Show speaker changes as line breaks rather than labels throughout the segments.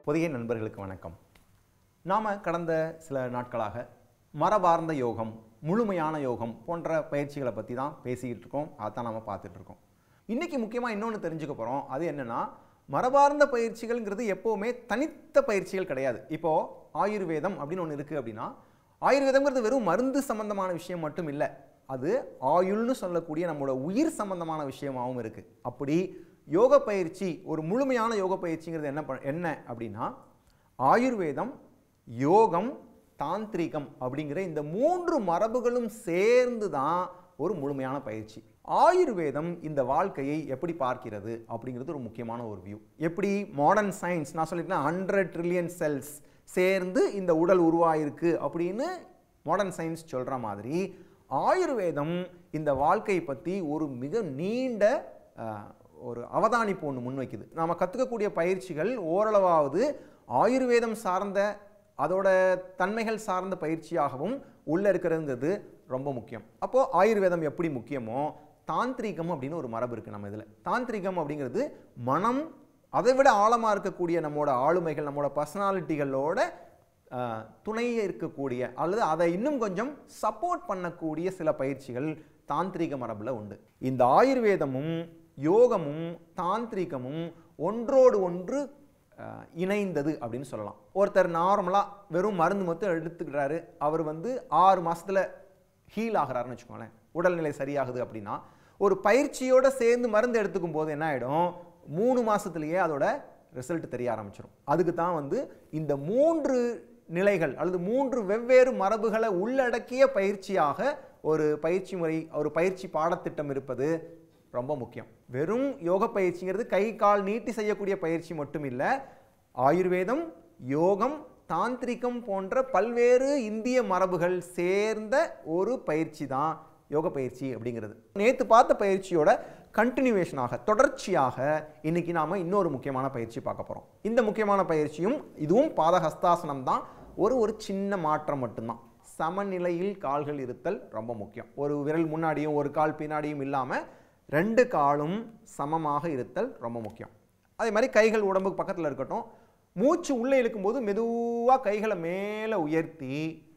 பொதிகை நண்பர்களுக்கு வணக்கம். நாம கடந்த சில நாட்களாக மரபார்ந்த யோகம், முழுமையான யோகம் போன்ற பயிற்சிகளை பற்றி தான் பேசிக்கிட்டு இருக்கோம். அதான் நம்ம பார்த்துட்டு இருக்கோம். இன்னைக்கு முக்கியமாக இன்னொன்று தெரிஞ்சுக்க போகிறோம். அது என்னன்னா, மரபார்ந்த பயிற்சிகள்ங்கிறது எப்போவுமே தனித்த பயிற்சிகள் கிடையாது. இப்போ ஆயுர்வேதம் அப்படின்னு ஒன்று இருக்குது அப்படின்னா, ஆயுர்வேதம்ங்கிறது வெறும் மருந்து சம்பந்தமான விஷயம் மட்டும் இல்லை, அது ஆயுள்னு சொல்லக்கூடிய நம்மளோட உயிர் சம்பந்தமான விஷயமாகவும் இருக்குது. அப்படி யோக பயிற்சி, ஒரு முழுமையான யோக பயிற்சிங்கிறது என்ன அப்படின்னா, ஆயுர்வேதம், யோகம், தாந்திரிகம் அப்படிங்கிற இந்த 3 மரபுகளும் சேர்ந்து தான் ஒரு முழுமையான பயிற்சி. ஆயுர்வேதம் இந்த வாழ்க்கையை எப்படி பார்க்கிறது அப்படிங்கிறது ஒரு முக்கியமான ஒரு வியூ. எப்படி மாடர்ன் சயின்ஸ், நான் சொல்லிட்டேன் 100 ட்ரில்லியன் செல்ஸ் சேர்ந்து இந்த உடல் உருவாயிருக்கு அப்படின்னு மாடர்ன் சயின்ஸ் சொல்கிற மாதிரி, ஆயுர்வேதம் இந்த வாழ்க்கையை பற்றி ஒரு மிக நீண்ட ஒரு அவதானிப்பு ஒன்று முன்வைக்குது. நாம் கற்றுக்கக்கூடிய பயிற்சிகள் ஓரளவாவது ஆயுர்வேதம் சார்ந்த, அதோட தன்மைகள் சார்ந்த பயிற்சியாகவும் உள்ளே இருக்கிறதுங்கிறது ரொம்ப முக்கியம். அப்போது ஆயுர்வேதம் எப்படி முக்கியமோ, தாந்திரிகம் அப்படின்னு ஒரு மரபு இருக்குது நம்ம இதில். தாந்திரிகம் அப்படிங்கிறது மனம், அதை விட ஆழமாக இருக்கக்கூடிய நம்மளோட ஆளுமைகள், நம்மளோட பர்சனாலிட்டிகளோட துணையே இருக்கக்கூடிய அல்லது அதை இன்னும் கொஞ்சம் சப்போர்ட் பண்ணக்கூடிய சில பயிற்சிகள் தாந்திரிக மரபில் உண்டு. இந்த ஆயுர்வேதமும் யோகமும் தாந்திரிகமும் ஒன்றோடு ஒன்று இணைந்தது அப்படின்னு சொல்லலாம். ஒருத்தர் நார்மலாக வெறும் மருந்து மட்டும் எடுத்துக்கிறாரு, அவர் 6 மாதத்தில் ஹீல் ஆகிறாருன்னு வச்சுக்கோங்களேன், உடல்நிலை சரியாகுது அப்படின்னா, ஒரு பயிற்சியோடு சேர்ந்து மருந்து எடுத்துக்கும் போது என்ன ஆகிடும், 3 மாதத்துலேயே அதோட ரிசல்ட் தெரிய ஆரம்பிச்சிடும். அதுக்கு தான் இந்த 3 நிலைகள் அல்லது 3 வெவ்வேறு மரபுகளை உள்ளடக்கிய பயிற்சியாக ஒரு பயிற்சி முறை, ஒரு பயிற்சி பாடத்திட்டம் இருப்பது ரொம்ப முக்கியம். வெறும் யோக பயிற்சிங்கிறது கை கால் நீட்டி செய்யக்கூடிய பயிற்சி மட்டும் இல்லை. ஆயுர்வேதம், யோகம், தாந்திரிகம் போன்ற பல்வேறு இந்திய மரபுகள் சேர்ந்த ஒரு பயிற்சி தான் யோக பயிற்சி அப்படிங்கிறது. நேற்று பார்த்த பயிற்சியோட கண்டினியூவேஷனாக, தொடர்ச்சியாக இன்னைக்கு நாம் இன்னொரு முக்கியமான பயிற்சி பார்க்க போகிறோம். இந்த முக்கியமான பயிற்சியும் இதுவும் பாத ஹஸ்தாசனம் தான். ஒரு சின்ன மாற்றம் மட்டும்தான். சமநிலையில் கால்கள் இருத்தல் ரொம்ப முக்கியம். ஒரு விரல் முன்னாடியும் ஒரு கால் பின்னாடியும் இல்லாமல் 2 காலும் சமமாக இருத்தல் ரொம்ப முக்கியம். அதே மாதிரி கைகள் உடம்புக்கு பக்கத்தில் இருக்கட்டும். மூச்சு உள்ளே இழுக்கும்போது மெதுவாக கைகளை மேலே உயர்த்தி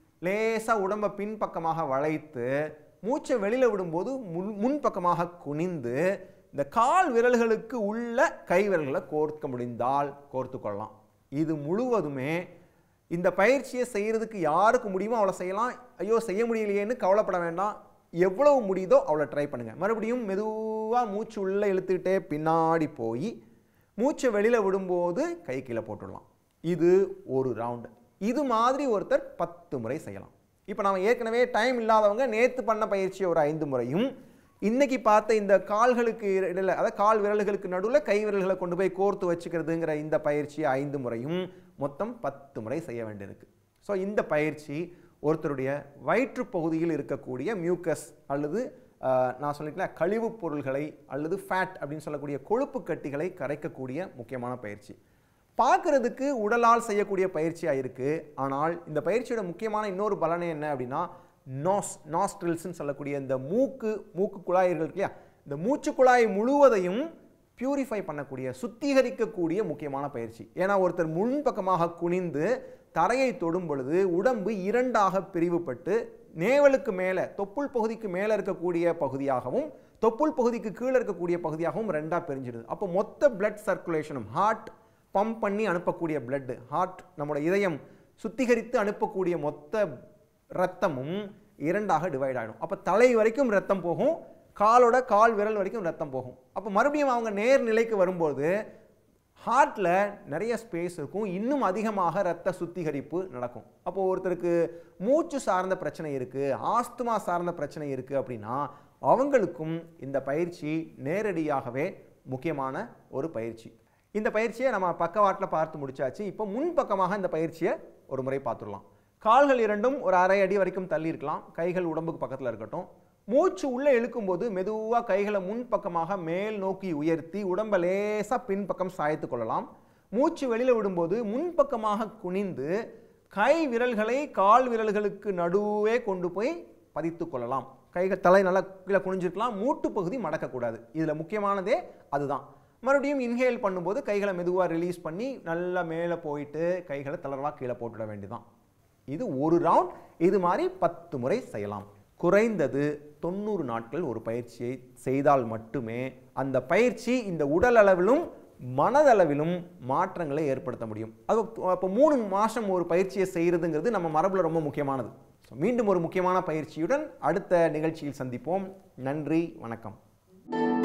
லேசாக உடம்பை பின்பக்கமாக வளைத்து, மூச்சை வெளியில் விடும்போது முன்பக்கமாக குனிந்து, இந்த கால் விரல்களுக்கு உள்ள கை விரல்களை கோர்க்க முடிந்தால் கோர்த்து கொள்ளலாம். இது முழுவதுமே இந்த பயிற்சியை செய்கிறதுக்கு யாருக்கு முடியுமோ அவ்வளோ செய்யலாம். ஐயோ செய்ய முடியலையேன்னு கவலைப்பட வேண்டாம். எவ்வளவு முடியுதோ அவ்வளோ ட்ரை பண்ணுங்கள். மறுபடியும் மெதுவாக மூச்சு உள்ளே இழுத்துக்கிட்டே பின்னாடி போய் மூச்சை வெளியில் விடும்போது கை கீழே போட்டுடலாம். இது ஒரு ரவுண்டு. இது மாதிரி ஒருத்தர் 10 முறை செய்யலாம். இப்போ நம்ம ஏற்கனவே டைம் இல்லாதவங்க நேற்று பண்ண பயிற்சியை ஒரு 5 முறையும், இன்னைக்கு பார்த்த இந்த கால்களுக்கு இடையில், அதாவது கால் விரல்களுக்கு நடுவில் கை விரல்களை கொண்டு போய் கோர்த்து வச்சுக்கிறதுங்கிற இந்த பயிற்சியை 5 முறையும், மொத்தம் 10 முறை செய்ய வேண்டியிருக்கு. ஸோ இந்த பயிற்சி ஒருத்தருடைய வயிற்று பகுதியில் இருக்கக்கூடிய மியூக்கஸ் அல்லது நான் சொல்லிக்கலாம் கழிவுப் பொருள்களை அல்லது ஃபேட் அப்படின்னு சொல்லக்கூடிய கொழுப்பு கட்டிகளை கரைக்கக்கூடிய முக்கியமான பயிற்சி. பார்க்கறதுக்கு உடலால் செய்யக்கூடிய பயிற்சியாக இருக்குது. ஆனால் இந்த பயிற்சியோட முக்கியமான இன்னொரு பலனை என்ன அப்படின்னா, நாஸ்ட்ரில்ஸ்ன்னு சொல்லக்கூடிய இந்த மூக்கு குழாய்கள் இருக்கு இல்லையா, இந்த மூச்சு குழாய் முழுவதையும் பியூரிஃபை பண்ணக்கூடிய, சுத்திகரிக்கக்கூடிய முக்கியமான பயிற்சி. ஏன்னா ஒருத்தர் முன்பக்கமாக குனிந்து தரையை தொடும் பொழுது உடம்பு 2ஆக பிரிவுபட்டு, நேவலுக்கு மேலே தொப்புள் பகுதிக்கு மேலே இருக்கக்கூடிய பகுதியாகவும் தொப்புள் பகுதிக்கு கீழே இருக்கக்கூடிய பகுதியாகவும் 2ஆக பிரிஞ்சிடுது. அப்போ மொத்த பிளட் சர்க்குலேஷனும், ஹார்ட் பம்ப் பண்ணி அனுப்பக்கூடிய பிளட், ஹார்ட் நம்மளோட இதயம் சுத்திகரித்து அனுப்பக்கூடிய மொத்த ரத்தமும் 2ஆக டிவைட் ஆகிடும். அப்போ தலை வரைக்கும் ரத்தம் போகும், கால் விரல் வரைக்கும் ரத்தம் போகும். அப்போ மறுபடியும் அவங்க நேர்நிலைக்கு வரும்போது ஹார்ட்டில் நிறைய ஸ்பேஸ் இருக்கும், இன்னும் அதிகமாக ரத்த சுத்திகரிப்பு நடக்கும். அப்போது ஒருத்தருக்கு மூச்சு சார்ந்த பிரச்சனை இருக்குது, ஆஸ்துமா சார்ந்த பிரச்சனை இருக்குது அப்படின்னா அவங்களுக்கும் இந்த பயிற்சி நேரடியாகவே முக்கியமான ஒரு பயிற்சி. இந்த பயிற்சியை நம்ம பக்கவாட்டில் பார்த்து முடிச்சாச்சு. இப்போ முன்பக்கமாக இந்த பயிற்சியை ஒரு முறை பார்த்துடலாம். கால்கள் 2ம் ஒரு 1/2 அடி வரைக்கும் தள்ளி இருக்கலாம். கைகள் உடம்புக்கு பக்கத்தில் இருக்கட்டும். மூச்சு உள்ளே இழுக்கும்போது மெதுவாக கைகளை முன்பக்கமாக மேல் நோக்கி உயர்த்தி உடம்பை லேசாக பின்பக்கம் சாய்த்து கொள்ளலாம். மூச்சு வெளியில் விடும்போது முன்பக்கமாக குனிந்து கை விரல்களை கால் விரல்களுக்கு நடுவே கொண்டு போய் பதித்து கொள்ளலாம். கைகள் தலை நல்லா கீழே குனிஞ்சிருக்கலாம். மூட்டு பகுதி மடக்கக்கூடாது. இதில் முக்கியமானதே அதுதான். மறுபடியும் இன்ஹேல் பண்ணும்போது கைகளை மெதுவாக ரிலீஸ் பண்ணி நல்லா மேலே போயிட்டு கைகளை தளர்வாக கீழே போட்டுவிட வேண்டியதான். இது ஒரு ரவுண்ட். இது மாதிரி 10 முறை செய்யலாம். குறைந்தது 90 நாட்கள் ஒரு பயிற்சியை செய்தால் மட்டுமே அந்த பயிற்சி இந்த உடல் அளவிலும் மனதளவிலும் மாற்றங்களை ஏற்படுத்த முடியும். அது அப்போ 3 மாதம் ஒரு பயிற்சியை செய்கிறதுங்கிறது நம்ம மரபில் ரொம்ப முக்கியமானது. மீண்டும் ஒரு முக்கியமான பயிற்சியுடன் அடுத்த நிகழ்ச்சியில் சந்திப்போம். நன்றி, வணக்கம்.